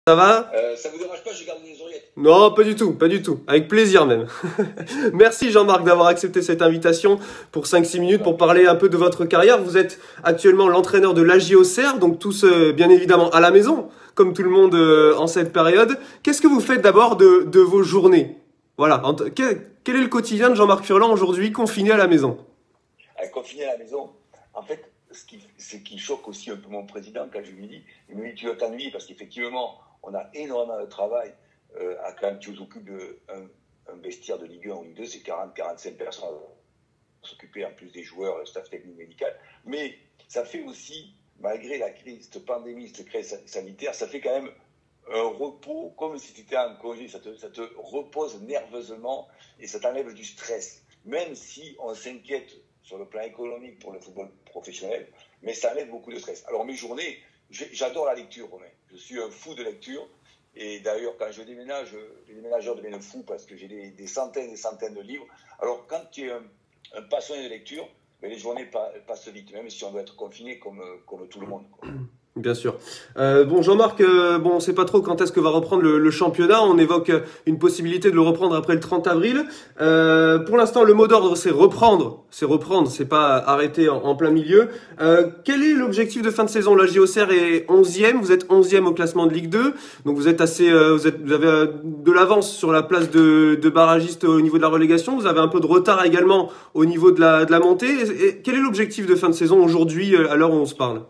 Ça va? Ça vous dérange pas, je garde les oreillettes? Non, pas du tout, pas du tout. Avec plaisir même. Merci Jean-Marc d'avoir accepté cette invitation pour 5-6 minutes pour parler un peu de votre carrière. Vous êtes actuellement l'entraîneur de l'AJ Auxerre, donc tous bien évidemment à la maison, comme tout le monde en cette période. Qu'est-ce que vous faites d'abord de vos journées? Voilà. Quel est le quotidien de Jean-Marc Furlan aujourd'hui, confiné à la maison? Confiné à la maison, en fait, ce qui choque aussi un peu mon président quand je lui dis, il me dit tu vas t'ennuyer parce qu'effectivement, on a énormément de travail. Quand même, tu t'occupes d'un vestiaire de Ligue 1 ou Ligue 2, c'est 40-45 personnes à s'occuper en plus des joueurs, le staff technique médical. Mais ça fait aussi, malgré la crise, cette pandémie, cette crise sanitaire, ça fait quand même un repos comme si tu étais en congé. Ça te repose nerveusement et ça t'enlève du stress. Même si on s'inquiète sur le plan économique pour le football professionnel, mais ça enlève beaucoup de stress. Alors mes journées, j'adore la lecture, Romain. Je suis un fou de lecture. Et d'ailleurs, quand je déménage, les déménageurs deviennent fous parce que j'ai des centaines et des centaines de livres. Alors quand tu es un passionné de lecture, les journées passent vite, même si on doit être confiné comme tout le monde, quoi. Bien sûr. Bon, Jean-Marc, bon, on sait pas trop quand est-ce que va reprendre le championnat. On évoque une possibilité de le reprendre après le 30 avril. Pour l'instant, le mot d'ordre, c'est reprendre. C'est reprendre, c'est pas arrêter en plein milieu. Quel est l'objectif de fin de saison? La Auxerre est 11e. Vous êtes 11e au classement de Ligue 2. Donc vous êtes assez, vous avez de l'avance sur la place de barragiste au niveau de la relégation. Vous avez un peu de retard également au niveau de la montée. Et quel est l'objectif de fin de saison aujourd'hui, à l'heure où on se parle?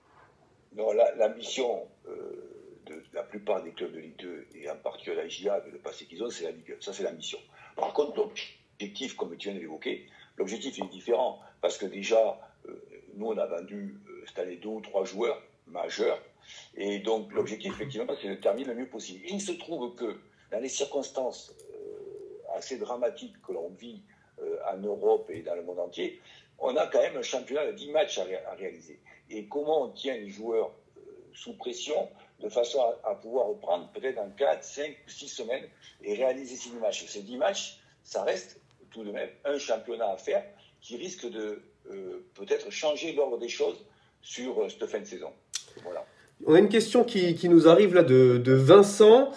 Non, l'ambition de la plupart des clubs de Ligue 2 et en particulier la GIA, le passé qu'ils ont, c'est la Ligue 1. Ça, c'est l'ambition. Par contre, l'objectif, comme tu viens de l'évoquer, l'objectif est différent. Parce que déjà, nous, on a vendu cette année 2 ou 3 joueurs majeurs. Et donc, l'objectif, effectivement, c'est de terminer le mieux possible. Il se trouve que dans les circonstances assez dramatiques que l'on vit en Europe et dans le monde entier, on a quand même un championnat de 10 matchs à réaliser. Et comment on tient les joueurs sous pression de façon à pouvoir reprendre peut-être dans 4, 5 ou 6 semaines et réaliser ces 10 matchs. Ces 10 matchs, ça reste tout de même un championnat à faire qui risque de peut-être changer l'ordre des choses sur cette fin de saison. Voilà. On a une question qui nous arrive là de Vincent,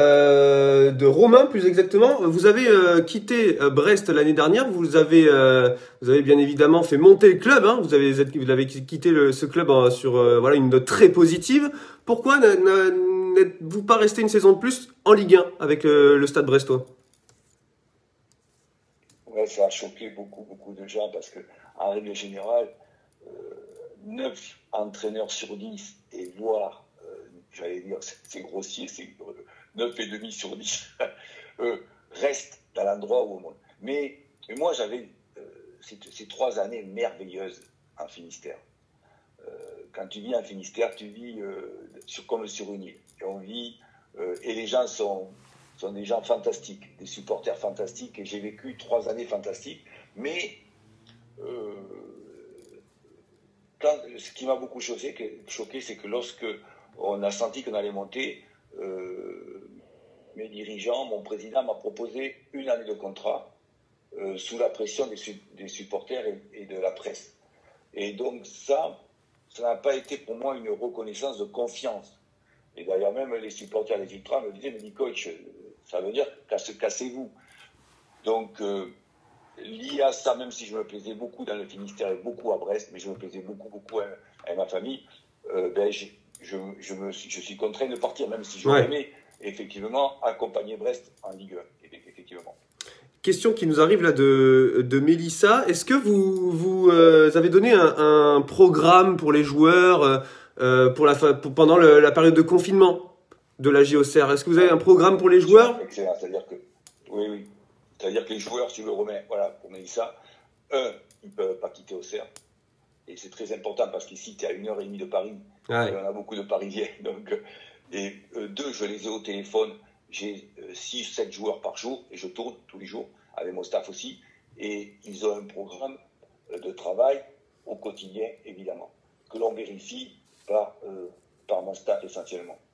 de Romain plus exactement. Vous avez quitté Brest l'année dernière. Vous avez bien évidemment fait monter le club. Hein. Vous avez quitté ce club sur voilà une note très positive. Pourquoi n'êtes-vous pas resté une saison de plus en Ligue 1 avec le Stade Brestois? Ouais, ça a choqué beaucoup de gens parce que en règle générale, 9 entraîneurs sur 10 et voire, j'allais dire, c'est grossier, c'est 9,5 sur 10, restent dans l'endroit où on monte. Mais moi, j'avais ces 3 années merveilleuses en Finistère. Quand tu vis en Finistère, tu vis comme sur une île. Et on vit, et les gens sont des gens fantastiques, des supporters fantastiques, et j'ai vécu 3 années fantastiques. Mais ce qui m'a beaucoup choqué, c'est que lorsque on a senti qu'on allait monter, mes dirigeants, mon président m'a proposé 1 année de contrat sous la pression des supporters et de la presse. Et donc ça n'a pas été pour moi une reconnaissance de confiance. Et d'ailleurs même les supporters des Ultras me disaient, mais coach, ça veut dire cassez-vous. Donc lié à ça, même si je me plaisais beaucoup dans le Finistère et beaucoup à Brest, mais je me plaisais beaucoup à ma famille, je suis contraint de partir, même si j'aurais aimé effectivement accompagner Brest en Ligue 1, effectivement. Question qui nous arrive là de Mélissa. Est-ce que vous avez donné un programme pour les joueurs pendant la période de confinement de la Auxerre? Est-ce que vous avez un programme pour les joueurs? Excellent, c'est-à-dire que oui. C'est-à-dire que les joueurs, si tu le remets, voilà, pour Mélissa, ils ne peuvent pas quitter Auxerre. Et c'est très important parce qu'ici, tu es à 1h30 de Paris. Ouais. On a beaucoup de Parisiens. Donc, et 2, je les ai au téléphone. J'ai 6-7 joueurs par jour et je tourne tous les jours avec mon staff aussi. Et ils ont un programme de travail au quotidien, évidemment, que l'on vérifie par mon staff essentiellement. Voilà.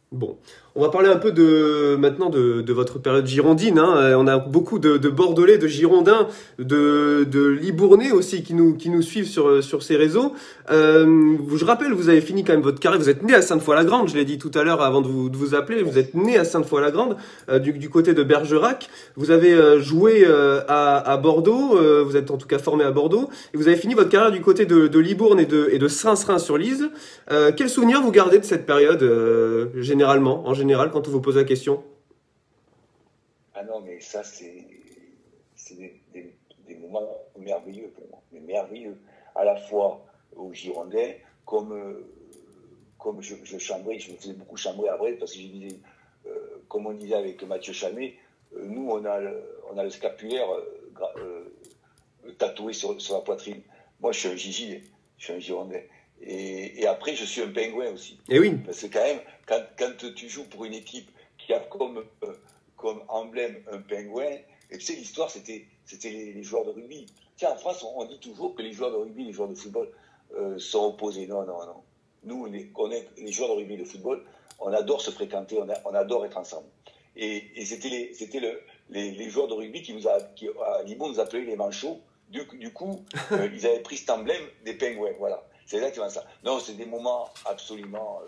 Bon, on va parler un peu maintenant de votre période girondine, hein. On a beaucoup de Bordelais, de Girondins, de Libournais aussi qui nous suivent sur ces réseaux. Je rappelle, vous avez fini quand même votre carrière. Vous êtes né à Sainte-Foy-la-Grande, je l'ai dit tout à l'heure avant de vous appeler. Vous êtes né à Sainte-Foy-la-Grande, du côté de Bergerac. Vous avez joué à Bordeaux. Vous êtes en tout cas formé à Bordeaux. Et vous avez fini votre carrière du côté de Libourne et de Reims-sur-Lise. Quel souvenir vous gardez de cette période en général, quand on vous pose la question? Ah non, mais ça, c'est des moments merveilleux pour moi. Mais merveilleux. À la fois aux Girondins, comme je chambrais, je me faisais beaucoup chambrer après, parce que je disais, comme on disait avec Mathieu Chamet, nous, on a le scapulaire tatoué sur la poitrine. Moi, je suis un Gigi, je suis un Girondin. Et après, je suis un pingouin aussi. Et oui. Parce que quand même, quand tu joues pour une équipe qui a comme emblème un pingouin, et tu sais, l'histoire, c'était les joueurs de rugby. Tu sais, en France, on dit toujours que les joueurs de rugby et les joueurs de football sont opposés. Non, non, non. Nous, les joueurs de rugby et de football, on adore se fréquenter, on adore être ensemble. Et c'était les joueurs de rugby à Libourne nous appelaient les manchots. Du coup, ils avaient pris cet emblème des pingouins, voilà. C'est exactement ça. Non, c'est des moments absolument,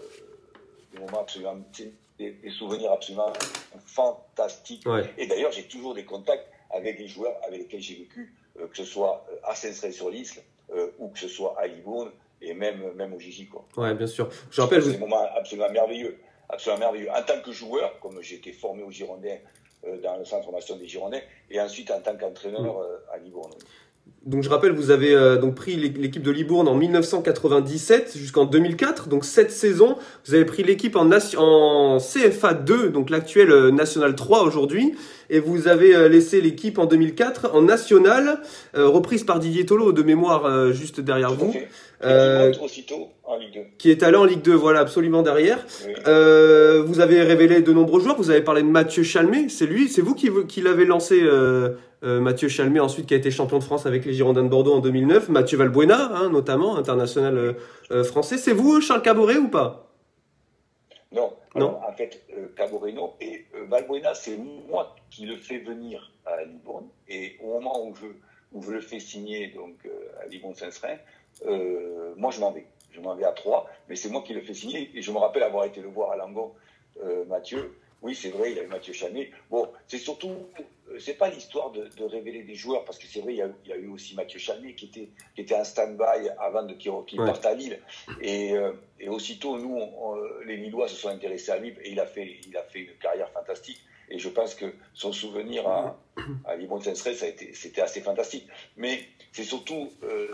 des souvenirs absolument fantastiques. Ouais. Et d'ailleurs, j'ai toujours des contacts avec les joueurs avec lesquels j'ai vécu, que ce soit à Saint-Céré-sur-l'Isle ou que ce soit à Libourne et même au Gigi, quoi. Ouais, bien sûr. Je rappelle, c'est des moments absolument merveilleux. Absolument merveilleux. En tant que joueur, comme j'ai été formé aux Girondins dans le centre de formation des Girondins, et ensuite en tant qu'entraîneur à Libourne. Donc je rappelle, vous avez donc pris l'équipe de Libourne en 1997 jusqu'en 2004, donc 7 saisons. Vous avez pris l'équipe en CFA 2, donc l'actuel National 3 aujourd'hui, et vous avez laissé l'équipe en 2004 en National, reprise par Didier Tolo de mémoire juste derrière vous. Qui monte aussitôt en Ligue 2. Qui est allé en Ligue 2, voilà, absolument derrière. Oui. Vous avez révélé de nombreux joueurs. Vous avez parlé de Mathieu Chalmé. C'est vous qui l'avez lancé, Mathieu Chalmé, ensuite qui a été champion de France avec les Girondins de Bordeaux en 2009. Mathieu Valbuena, hein, notamment, international français. C'est vous, Charles Caboret, ou pas? Non. Alors, en fait, Caboret, non. Et Valbuena, c'est moi qui le fais venir à Libourne. Et au moment où je le fais signer donc, à Libourne-Saint-Serin, moi, je m'en vais. Je m'en vais à Troyes, mais c'est moi qui le fais signer. Et je me rappelle avoir été le voir à Langon, Mathieu. Oui, c'est vrai, il a eu Mathieu Chamet. Bon, c'est surtout, c'est pas l'histoire de révéler des joueurs, parce que c'est vrai, il y a eu aussi Mathieu Chamet qui était en stand-by avant qu'il parte à Lille. Et aussitôt, nous, les Lillois se sont intéressés à lui et il a fait une carrière fantastique. Et je pense que son souvenir à Libourne-Saint-Serin, c'était assez fantastique. Mais c'est surtout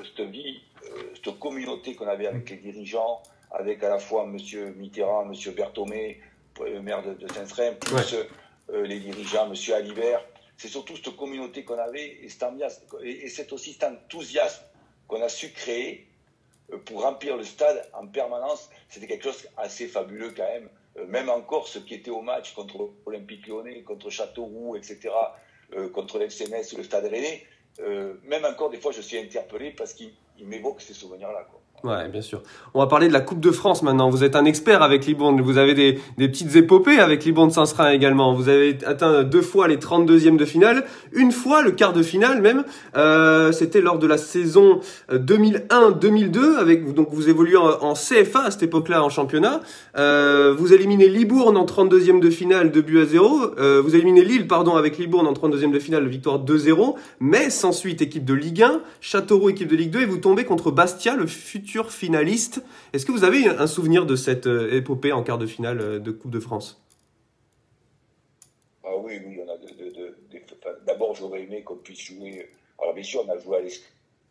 cette communauté qu'on avait avec les dirigeants, avec à la fois M. Mitterrand, M. Berthomé, maire de Saint-Serin, plus les dirigeants, M. Alibert. C'est surtout cette communauté qu'on avait et c'est aussi cet enthousiasme qu'on a su créer pour remplir le stade en permanence. C'était quelque chose assez fabuleux quand même. Même encore ceux qui étaient au match contre Olympique Lyonnais, contre Châteauroux, etc., contre l'FC Metz ou le Stade Rennais, même encore des fois je suis interpellé parce qu'il m'évoque ces souvenirs-là, quoi. Ouais, bien sûr. On va parler de la Coupe de France maintenant. Vous êtes un expert avec Libourne. Vous avez des petites épopées avec Libourne-Saint-Serin également. Vous avez atteint 2 fois les 32e de finale, une fois le quart de finale même. C'était lors de la saison 2001-2002. Donc vous évoluez en CFA à cette époque-là en championnat. Vous éliminez Libourne en 32e de finale, 2-0. Vous éliminez Lille, avec Libourne en 32e de finale, victoire 2-0. Mais s'ensuit équipe de Ligue 1, Châteauroux équipe de Ligue 2 et vous tombez contre Bastia, le futur finaliste. Est-ce que vous avez un souvenir de cette épopée en quart de finale de Coupe de France? Ah oui, on a d'abord j'aurais aimé qu'on puisse jouer. Alors bien sûr, on a joué à l'escrime.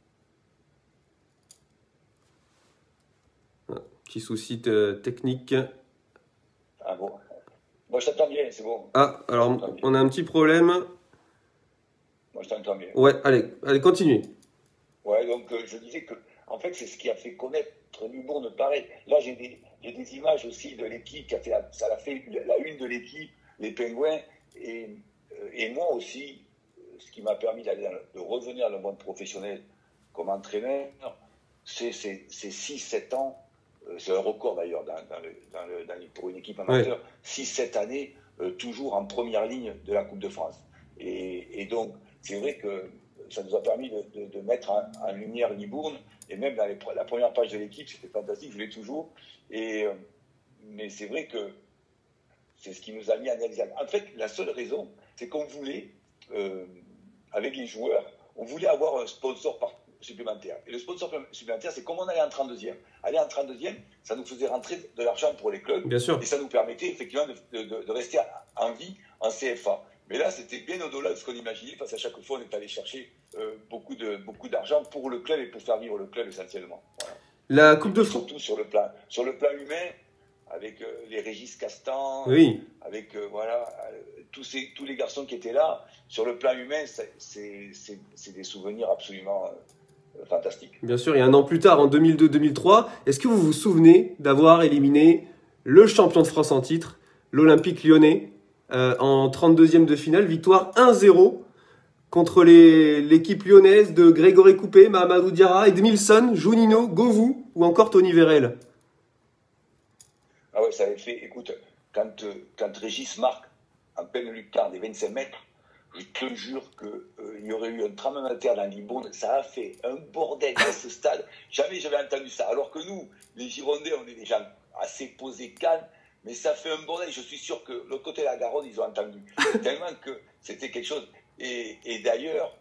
Petit souci technique. Ah bon. Moi je t'entends bien, c'est bon. Ah, alors on a un petit problème. Moi je t'entends bien. Ouais, allez, continuez. Ouais, donc je disais que en fait, c'est ce qui a fait connaître Libourne, pareil. Là, j'ai des images aussi de l'équipe qui a fait ça a fait la une de l'équipe, les Pingouins, et moi aussi, ce qui m'a permis de revenir dans le monde professionnel comme entraîneur, c'est ces 6-7 ans c'est un record d'ailleurs pour une équipe amateur, Ouais. 6-7 années toujours en première ligne de la Coupe de France. Et donc, c'est vrai que ça nous a permis de mettre en lumière Libourne, et même dans la première page de l'équipe, c'était fantastique, je l'ai toujours. Mais c'est vrai que c'est ce qui nous a mis en exergue. En fait, la seule raison, c'est qu'on voulait, avec les joueurs, on voulait avoir un sponsor supplémentaire. Et le sponsor supplémentaire, c'est comme on allait en 32e. Aller en 32e, ça nous faisait rentrer de l'argent pour les clubs. Bien sûr. Et ça nous permettait effectivement de rester en vie en CFA. Mais là, c'était bien au-delà de ce qu'on imaginait, parce qu'à chaque fois, on est allé chercher beaucoup d'argent pour le club et pour faire vivre le club essentiellement. Voilà. La Coupe de France. Surtout sur le plan humain, avec les Régis Castan, Oui. avec tous les garçons qui étaient là. Sur le plan humain, c'est des souvenirs absolument fantastiques. Bien sûr, et un an plus tard, en 2002-2003, est-ce que vous vous souvenez d'avoir éliminé le champion de France en titre, l'Olympique Lyonnais, en 32e de finale, victoire 1-0 contre l'équipe lyonnaise de Grégory Coupé, Mahamadou Diarra, Edmilson, Juninho, Govou ou encore Tony Vérel? Ah ouais, ça avait fait, écoute, quand Régis marque en pleine lucarne des 25 mètres, je te jure qu'il y aurait eu un tremblement de terre dans Libourne. Ça a fait un bordel dans ce stade. Jamais j'avais entendu ça. Alors que nous, les Girondins, on est des gens assez posés, calmes, mais ça fait un bordel. Je suis sûr que l'autre côté de la Garonne, ils ont entendu. Tellement que c'était quelque chose. Et d'ailleurs,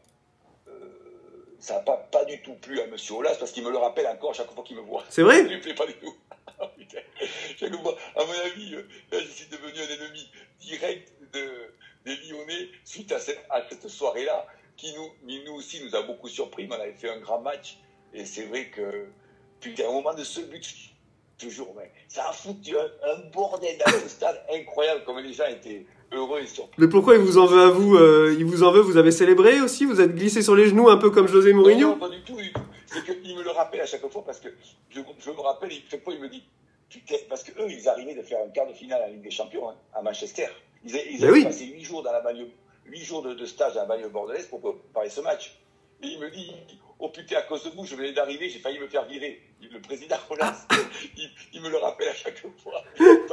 ça n'a pas du tout plu à M. Aulas, parce qu'il me le rappelle encore chaque fois qu'il me voit. C'est vrai? Ça ne lui plaît pas du tout. Putain. Chaque fois, à mon avis, là, je suis devenu un ennemi direct des Lyonnais suite à cette soirée-là, qui nous aussi nous a beaucoup surpris. Mais on avait fait un grand match, et c'est vrai que, putain, au moment de ce but, toujours, mais ça a foutu un bordel dans ce stade incroyable, comme les gens étaient heureux et surpris. Mais pourquoi il vous en veut à vous? Il vous en veut, vous avez célébré aussi? Vous êtes glissé sur les genoux un peu comme José Mourinho? Non, pas du tout. C'est qu'il me le rappelle à chaque fois, parce que je me rappelle, chaque fois il me dit, putain, parce qu'eux, ils arrivaient de faire un quart de finale à la Ligue des Champions, hein, à Manchester. Ils avaient passé 8 jours dans la banlieue, 8 jours de stage dans la banlieue bordelaise pour préparer ce match. Et il me dit, oh putain, à cause de vous, je venais d'arriver, j'ai failli me faire virer. Le président Roland, il me le rappelle à chaque fois.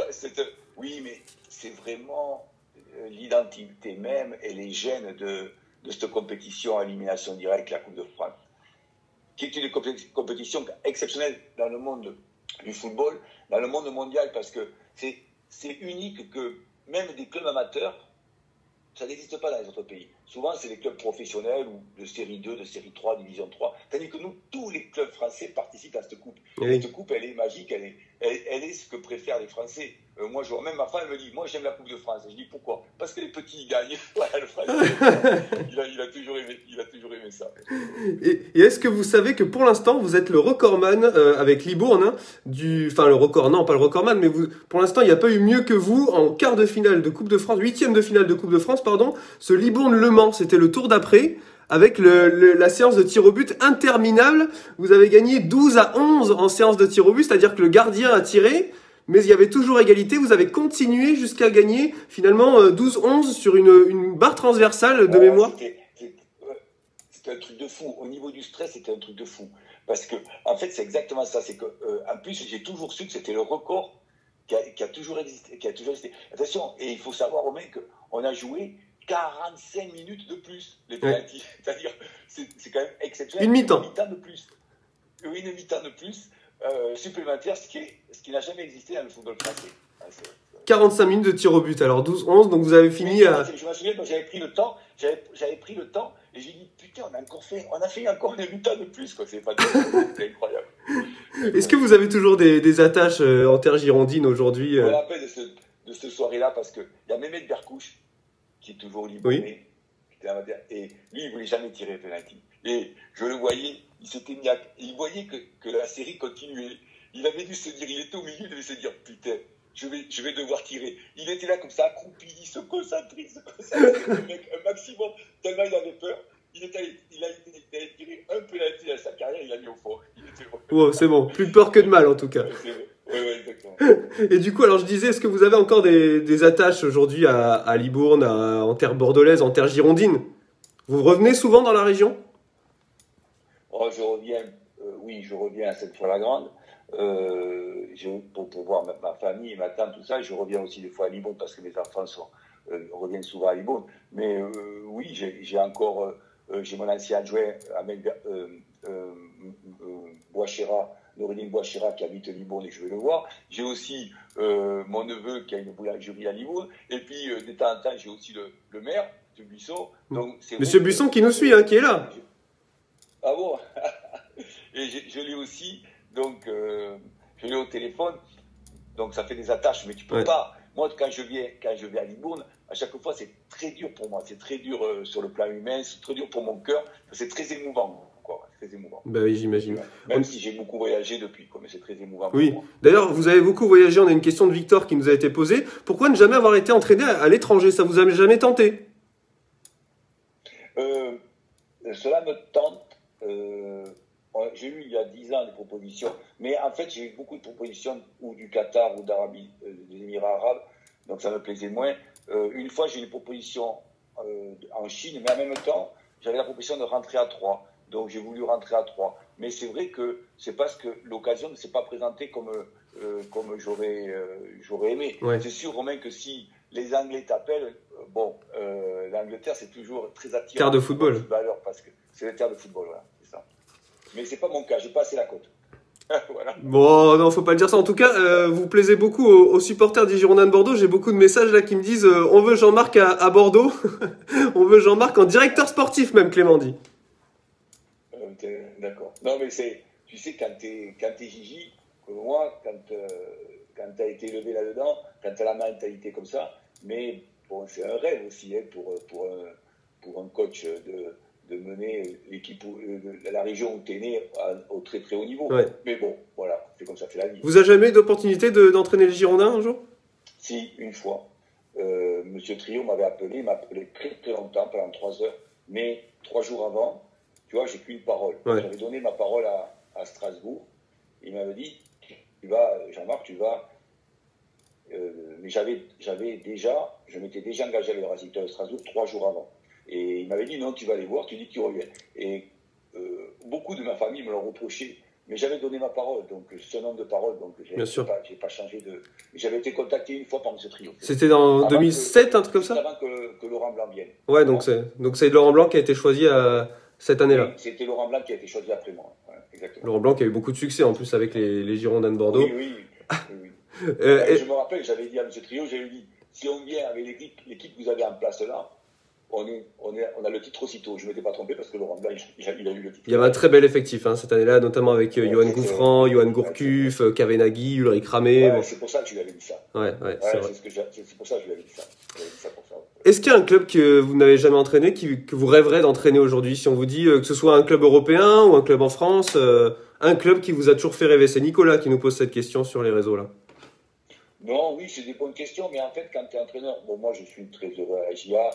Oui, mais c'est vraiment l'identité même et les gènes de cette compétition à élimination directe, la Coupe de France, qui est une compétition exceptionnelle dans le monde du football, dans le monde mondial, parce que c'est unique que même des clubs amateurs, ça n'existe pas dans les autres pays. Souvent, c'est des clubs professionnels ou de série 2, de série 3, division 3. Tandis que nous, tous les clubs français participent à cette coupe. Oui. Et cette coupe, elle est magique, elle est ce que préfèrent les Français. Moi, même ma femme me dit, moi, j'aime la Coupe de France. Et je dis, pourquoi? Parce que les petits, ils gagnent. Voilà, le Français, il a toujours aimé ça. Et est-ce que vous savez que pour l'instant, vous êtes le recordman avec Libourne, hein, enfin le record, non, pas le recordman, mais pour l'instant, il n'y a pas eu mieux que vous en quart de finale de Coupe de France, 8e de finale de Coupe de France, pardon, ce Libourne-Le Mans, c'était le tour d'après, avec la séance de tir au but interminable. Vous avez gagné 12-11 en séance de tir au but, c'est-à-dire que le gardien a tiré, mais il y avait toujours égalité. Vous avez continué jusqu'à gagner finalement 12-11 sur une barre transversale de mémoire. C'était un truc de fou. Au niveau du stress, c'était un truc de fou. Parce que, en fait, c'est exactement ça. C'est que, en plus, j'ai toujours su que c'était le record qui a toujours existé. Attention, et il faut savoir, Romain, qu'on a joué 45 minutes de plus, les pénaltys. Ouais. C'est-à-dire, c'est quand même exceptionnel. Une mi-temps. Une mi-temps de plus. Une mi-temps de plus supplémentaire, ce qui n'a jamais existé dans le football français. 45 minutes de tir au but, alors 12-11, donc vous avez fini à... Je me souviens, j'avais pris le temps, et j'ai dit, putain, on a fait encore une mi-temps de plus, quoi. C'est incroyable. Est-ce que vous avez toujours des attaches en terre girondine aujourd'hui? Je me rappelle de cette soirée-là, parce qu'il y a Mehmet Berkouche, qui est toujours libre, oui. Et lui, il voulait jamais tirer le penalty. Et je le voyais, il voyait que la série continuait. Il avait dû se dire, il était au milieu, il devait se dire, putain, je vais devoir tirer. Il était là comme ça, accroupi, il se concentrait, le mec, un maximum, tellement il avait peur. Il a tiré un penalty dans sa carrière, il l'a mis au fond. Oh, c'est bon, plus de peur que de mal en tout cas. Oui, exactement. Et du coup, alors je disais, est-ce que vous avez encore des attaches aujourd'hui à Libourne, en terre bordelaise, en terre girondine? Vous revenez souvent dans la région? Oh, je reviens à cette fois la grande. pour voir ma famille, ma tante, tout ça. Je reviens aussi des fois à Libourne parce que mes enfants reviennent souvent à Libourne. Mais oui, j'ai encore, j'ai mon ancien adjoint, Ahmed Bouachera, Noureddine Bouachera, qui habite Libourne et je vais le voir. J'ai aussi mon neveu qui a une boulangerie à Libourne. Et puis, de temps en temps, j'ai aussi le maire de Buisson. Donc, Monsieur Buisson qui nous suit, hein, qui est là. Ah bon? Et je l'ai aussi, donc je l'ai au téléphone, donc ça fait des attaches, mais tu peux pas. Moi, quand je viens à Libourne, à chaque fois, c'est très dur pour moi, c'est très dur sur le plan humain, c'est très dur pour mon cœur, c'est très émouvant, quoi, très émouvant. Bah oui, j'imagine. Même si j'ai beaucoup voyagé depuis, quoi, mais c'est très émouvant oui. pour moi. D'ailleurs, vous avez beaucoup voyagé, on a une question de Victor qui nous a été posée. Pourquoi ne jamais avoir été entraîné à l'étranger? Ça vous a jamais tenté? Cela me tente. J'ai eu il y a 10 ans des propositions, mais en fait j'ai eu beaucoup de propositions ou du Qatar ou d'Arabie, des Émirats arabes, donc ça me plaisait moins. Une fois j'ai eu une proposition en Chine, mais en même temps j'avais la proposition de rentrer à Troyes, donc j'ai voulu rentrer à Troyes. Mais c'est vrai que c'est parce que l'occasion ne s'est pas présentée comme j'aurais aimé. Ouais. C'est sûr, Romain, que si les Anglais t'appellent, l'Angleterre c'est toujours très attirant. Terre de football. Parce que c'est le terre de football, voilà, c'est ça. Mais c'est pas mon cas, j'ai pas assez la côte. Voilà. Bon, non, faut pas le dire ça. En tout cas, vous plaisez beaucoup aux supporters des Girondins de Bordeaux. J'ai beaucoup de messages là qui me disent on veut Jean-Marc à Bordeaux. On veut Jean-Marc en directeur sportif, même, Clément dit. D'accord. Non, mais tu sais, quand t'es Gigi, comme moi, quand t'as été élevé là-dedans, quand t'as la mentalité comme ça, mais bon, c'est un rêve aussi hein, pour un coach de mener l'équipe de la région où tu es né au très très haut niveau. Ouais. Mais bon, voilà, c'est comme ça, c'est la vie. Vous avez jamais eu d'opportunité d'entraîner les Girondins un jour? Si, une fois. Monsieur Trio m'avait appelé, il m'a appelé très très longtemps, pendant 3 heures, mais 3 jours avant, tu vois, j'ai qu'une parole. Ouais. J'avais donné ma parole à Strasbourg. Il m'avait dit, Jean-Marc, tu vas... mais je m'étais déjà engagé avec le Racing Club de Strasbourg 3 jours avant. Et il m'avait dit, non, tu vas aller voir, tu dis que tu reviens. Et beaucoup de ma famille me l'ont reproché. Mais j'avais donné ma parole, donc c'est un homme de parole, donc j'ai pas changé de... J'avais été contacté une fois par M. Trio. C'était en 2007, un truc comme ça? Avant que Laurent Blanc vienne. Ouais, donc c'est Laurent Blanc qui a été choisi cette année-là. Oui, c'était Laurent Blanc qui a été choisi après moi. Ouais, exactement. Laurent Blanc qui a eu beaucoup de succès en plus avec les Girondins de Bordeaux. Oui. Je me rappelle, j'avais dit à M. Trio, j'avais dit, si on vient avec l'équipe que vous avez en place là, on a le titre aussitôt. Je ne m'étais pas trompé parce que Laurent Blanc, il a eu le titre. Il y avait un très bel effectif hein, cette année-là, notamment avec Johan Gouffran, Johan Gourcuff, Kavenaghi, Ulrich Ramé. Ouais, bon. C'est pour ça que je lui avais dit ça. C'est pour ça que je lui avais dit ça. Pour ça. Est-ce qu'il y a un club que vous n'avez jamais entraîné, que vous rêverez d'entraîner aujourd'hui? Si on vous dit que ce soit un club européen ou un club en France, un club qui vous a toujours fait rêver? C'est Nicolas qui nous pose cette question sur les réseaux là. Non, oui, c'est des bonnes questions, mais en fait, quand tu es entraîneur, bon, moi je suis très heureux à la GIA,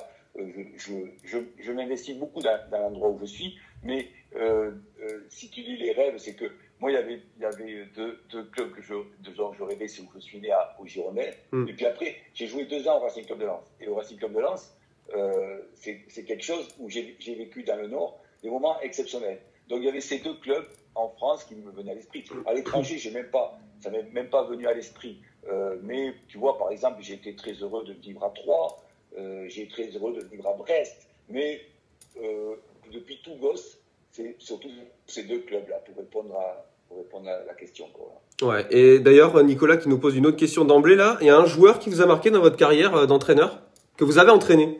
je m'investis beaucoup dans l'endroit où je suis, mais si tu dis les rêves, c'est que moi il y avait deux clubs dont je rêvais, c'est où je suis né au Girondins, et puis après j'ai joué 2 ans au Racing Club de Lens, et au Racing Club de Lens, c'est quelque chose où j'ai vécu dans le Nord des moments exceptionnels. Donc il y avait ces 2 clubs en France qui me venaient à l'esprit. À l'étranger, ça m'est même pas venu à l'esprit. Mais tu vois, par exemple, j'ai été très heureux de vivre à Troyes, j'ai été très heureux de vivre à Brest, mais depuis tout gosse, c'est surtout ces 2 clubs-là pour répondre à la question. Quoi. Ouais, et d'ailleurs, Nicolas qui nous pose une autre question d'emblée là, il y a un joueur qui vous a marqué dans votre carrière d'entraîneur, que vous avez entraîné?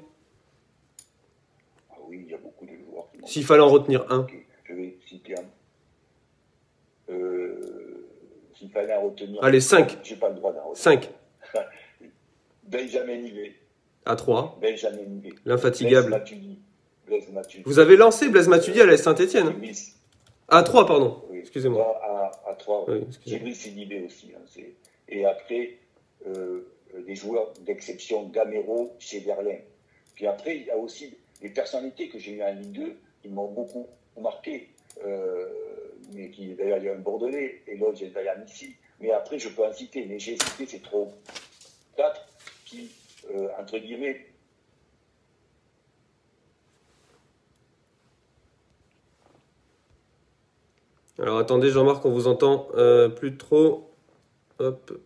Ah oui, il y a beaucoup de joueurs. S'il fallait en retenir un. Je vais citer un. S'il fallait en retenir. Allez, 5. J'ai pas le droit d'en retenir. 5. Benjamin Nivet. À 3. Benjamin Nivet. L'infatigable. Blaise Matuidi. Vous avez lancé Blaise Matuidi à la Saint-Etienne. À 3, pardon. Oui. Excusez-moi. À 3. Oui, Djibril Sidibé aussi. Hein, et après, des joueurs d'exception, Gamero, Chéderlin. Puis après, il y a aussi des personnalités que j'ai eues en Ligue 2 qui m'ont beaucoup marqué. Mais qui, d'ailleurs, il y a un Bordelais, et l'autre, j'ai d'ailleurs ici. Mais après, je peux en citer, mais j'ai cité ces 3 ou 4 qui, entre guillemets, Alors attendez Jean-Marc, on vous entend plus trop. Hop.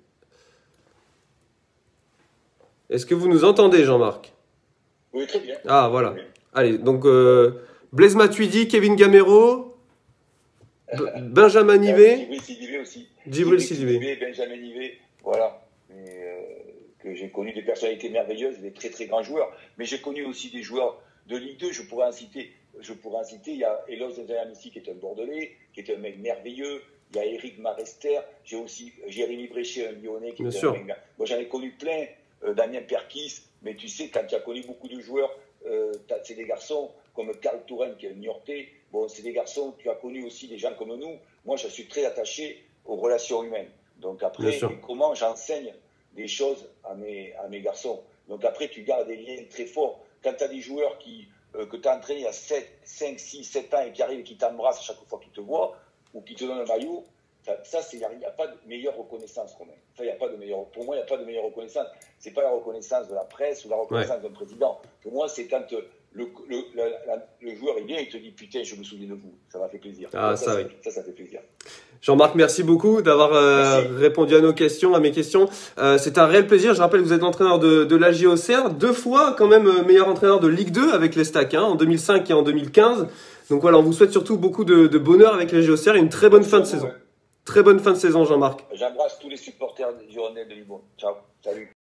Est-ce que vous nous entendez Jean-Marc? Oui, très bien. Ah voilà. Très bien. Allez, donc Blaise Matuidi, Kevin Gamero, Benjamin Nivet. Djibril Sidibé aussi. Djibril Sidibé. Benjamin Nivet, voilà. Que j'ai connu des personnalités merveilleuses, des très très grands joueurs. Mais j'ai connu aussi des joueurs de Ligue 2, je pourrais en citer. Il y a Elos Zayamissi qui est un Bordelais, qui est un mec merveilleux. Il y a Eric Marester. J'ai aussi Jérémy Bréchet, un Lyonnais, qui est un mec. Moi, j'en ai connu plein. Damien Perkis. Mais tu sais, quand tu as connu beaucoup de joueurs, c'est des garçons comme Karl Touren, qui est un Niortais. Bon, c'est des garçons, tu as connu aussi des gens comme nous. Moi, je suis très attaché aux relations humaines. Donc après, comment j'enseigne des choses à mes garçons. Donc après, tu gardes des liens très forts. Quand tu as des joueurs que tu as entraînés il y a 5, 6, 7 ans et qui arrivent et qui t'embrassent à chaque fois qu'ils te voient ou qui te donnent un maillot, ça, il n'y a pas de meilleure reconnaissance, Romain. Pour moi, il n'y a pas de meilleure reconnaissance. Ce n'est pas la reconnaissance de la presse ou la reconnaissance d'un président. Pour moi, c'est quand le joueur il vient et te dit putain, je me souviens de vous. Ça m'a fait plaisir. Ah, ça fait plaisir. Jean-Marc, merci beaucoup d'avoir répondu à mes questions. C'est un réel plaisir. Je rappelle que vous êtes l'entraîneur de l'AJ Auxerre, 2 fois quand même meilleur entraîneur de Ligue 2 avec les Stacks, en 2005 et en 2015. Donc voilà, on vous souhaite surtout beaucoup de bonheur avec l'AJ Auxerre et une très bonne fin de saison. Très bonne fin de saison, Jean-Marc. J'embrasse tous les supporters du Girondins de Libourne. Ciao, salut.